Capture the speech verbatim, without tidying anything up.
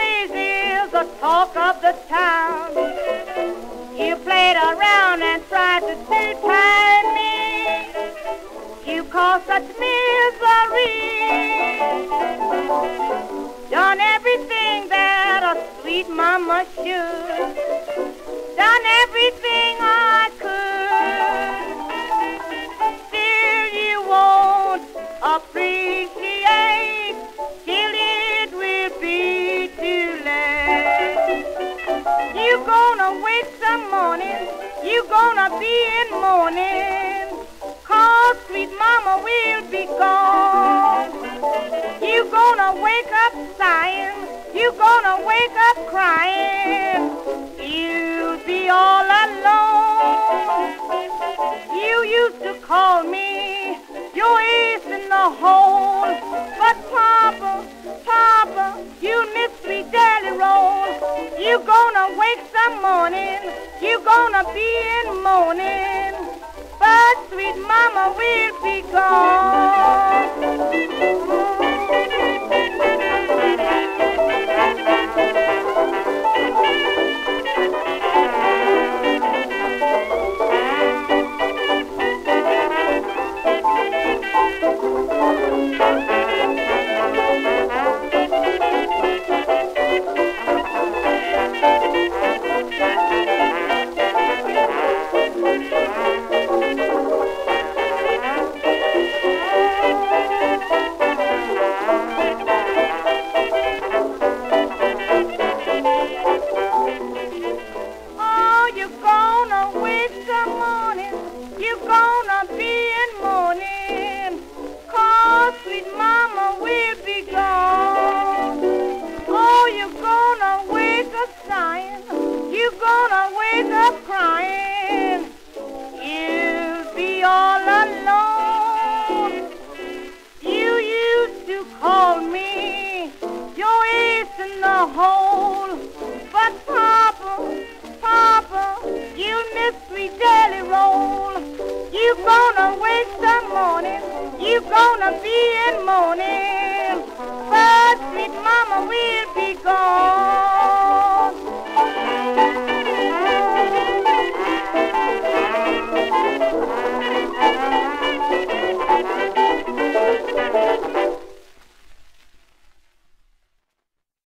always is the talk of the town. You played around and tried to detain me. You caused such misery. Done everything that a sweet mama should. Done everything I could. Still you won't appreciate till it will be too late. You gonna wake some morning, you gonna be in mourning, 'cause sweet mama will be gone. You gonna wake up sighing, you gonna wake up crying, you'll be all alone. You used to call me your ace in the hole, but Papa, Papa, you miss sweet deli roll. You gonna wake some morning, you gonna be in mourning, but sweet mama will be gone. You gonna be in mourning, but sweet mama will be gone.